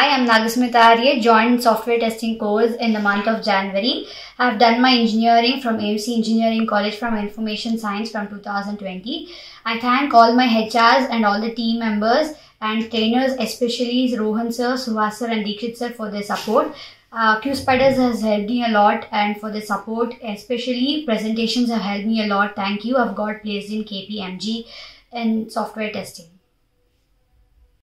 Hi, I'm Nagasmitha R A, joined software testing course in the month of January. I've done my engineering from AMC Engineering College from Information Science from 2020. I thank all my HRs and all the team members and trainers, especially Rohan sir, Suhas sir and Dikshit sir for their support. QSpiders has helped me a lot and for the support, especially presentations have helped me a lot. Thank you. I've got placed in KPMG in software testing.